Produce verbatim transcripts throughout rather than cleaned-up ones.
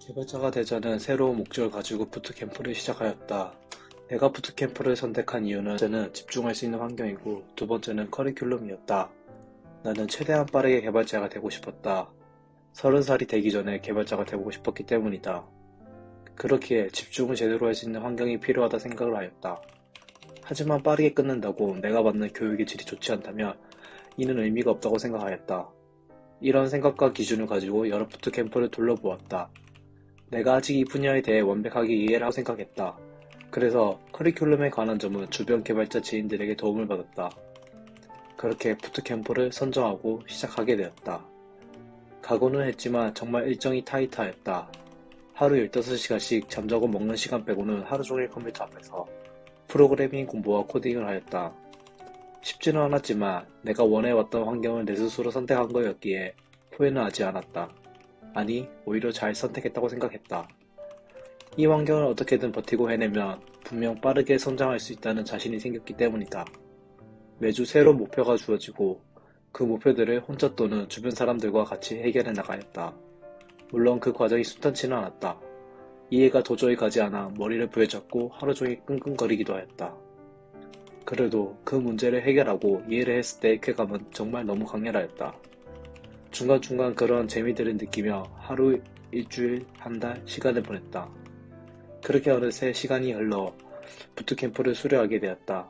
개발자가 되자는 새로운 목적을 가지고 부트캠프를 시작하였다. 내가 부트캠프를 선택한 이유는 첫째는 집중할 수 있는 환경이고 두 번째는 커리큘럼이었다. 나는 최대한 빠르게 개발자가 되고 싶었다. 서른 살이 되기 전에 개발자가 되고 싶었기 때문이다. 그렇기에 집중을 제대로 할 수 있는 환경이 필요하다 생각을 하였다. 하지만 빠르게 끝낸다고 내가 받는 교육의 질이 좋지 않다면 이는 의미가 없다고 생각하였다. 이런 생각과 기준을 가지고 여러 부트캠프를 둘러보았다. 내가 아직 이 분야에 대해 완벽하게 이해를 하고 생각했다. 그래서 커리큘럼에 관한 점은 주변 개발자 지인들에게 도움을 받았다. 그렇게 부트캠프를 선정하고 시작하게 되었다. 각오는 했지만 정말 일정이 타이트하였다. 하루 열다섯 시간씩 잠자고 먹는 시간 빼고는 하루 종일 컴퓨터 앞에서 프로그래밍 공부와 코딩을 하였다. 쉽지는 않았지만 내가 원해왔던 환경을 내 스스로 선택한 거였기에 후회는 하지 않았다. 아니, 오히려 잘 선택했다고 생각했다. 이 환경을 어떻게든 버티고 해내면 분명 빠르게 성장할 수 있다는 자신이 생겼기 때문이다. 매주 새로운 목표가 주어지고 그 목표들을 혼자 또는 주변 사람들과 같이 해결해 나가였다. 물론 그 과정이 순탄치는 않았다. 이해가 도저히 가지 않아 머리를 부여잡고 하루 종일 끙끙거리기도 하였다. 그래도 그 문제를 해결하고 이해를 했을 때의 쾌감은 정말 너무 강렬하였다. 중간중간 그런 재미들을 느끼며 하루, 일주일, 한 달 시간을 보냈다. 그렇게 어느새 시간이 흘러 부트캠프를 수료하게 되었다.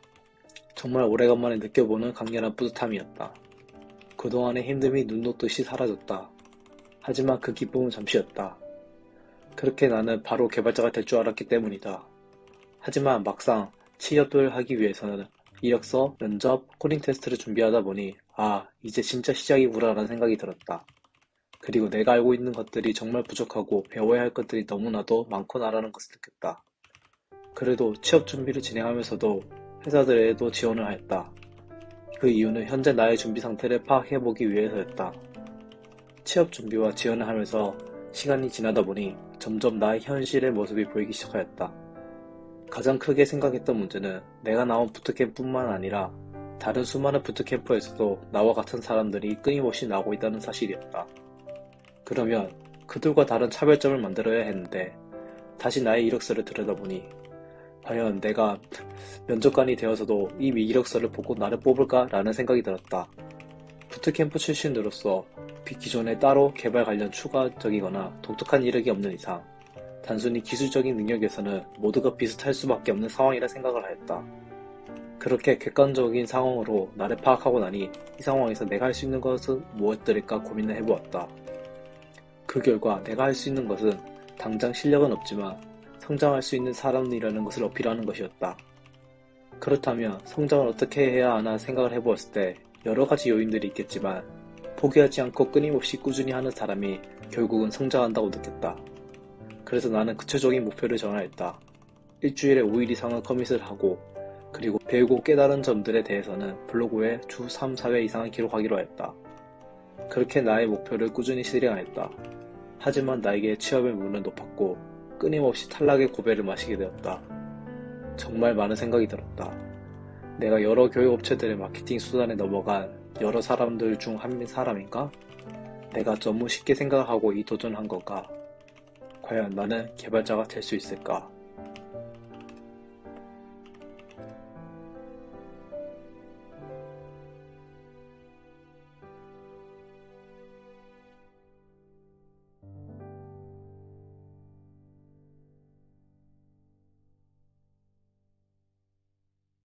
정말 오래간만에 느껴보는 강렬한 뿌듯함이었다. 그동안의 힘듦이 눈 녹듯이 사라졌다. 하지만 그 기쁨은 잠시였다. 그렇게 나는 바로 개발자가 될 줄 알았기 때문이다. 하지만 막상 취업을 하기 위해서는 이력서, 면접, 코딩 테스트를 준비하다 보니 아, 이제 진짜 시작이구나라는 생각이 들었다. 그리고 내가 알고 있는 것들이 정말 부족하고 배워야 할 것들이 너무나도 많구나라는 것을 느꼈다. 그래도 취업 준비를 진행하면서도 회사들에도 지원을 하였다. 그 이유는 현재 나의 준비 상태를 파악해보기 위해서였다. 취업 준비와 지원을 하면서 시간이 지나다 보니 점점 나의 현실의 모습이 보이기 시작하였다. 가장 크게 생각했던 문제는 내가 나온 부트캠프뿐만 아니라 다른 수많은 부트캠프에서도 나와 같은 사람들이 끊임없이 나오고 있다는 사실이었다. 그러면 그들과 다른 차별점을 만들어야 했는데 다시 나의 이력서를 들여다보니 과연 내가 면접관이 되어서도 이 이력서를 보고 나를 뽑을까? 라는 생각이 들었다. 부트캠프 출신으로서 기존에 따로 개발 관련 추가적이거나 독특한 이력이 없는 이상 단순히 기술적인 능력에서는 모두가 비슷할 수밖에 없는 상황이라 생각을 하였다. 그렇게 객관적인 상황으로 나를 파악하고 나니 이 상황에서 내가 할 수 있는 것은 무엇들일까 고민을 해보았다. 그 결과 내가 할 수 있는 것은 당장 실력은 없지만 성장할 수 있는 사람이라는 것을 어필하는 것이었다. 그렇다면 성장을 어떻게 해야 하나 생각을 해보았을 때 여러 가지 요인들이 있겠지만 포기하지 않고 끊임없이 꾸준히 하는 사람이 결국은 성장한다고 느꼈다. 그래서 나는 구체적인 목표를 정하였다. 일주일에 오 일 이상은 커밋을 하고 그리고 배우고 깨달은 점들에 대해서는 블로그에 주 삼, 사 회 이상을 기록하기로 하였다. 그렇게 나의 목표를 꾸준히 실행하였다. 하지만 나에게 취업의 문은 높았고 끊임없이 탈락의 고배를 마시게 되었다. 정말 많은 생각이 들었다. 내가 여러 교육업체들의 마케팅 수단에 넘어간 여러 사람들 중 한 사람인가? 내가 너무 쉽게 생각하고 이 도전한 건가? 과연 나는 개발자가 될 수 있을까?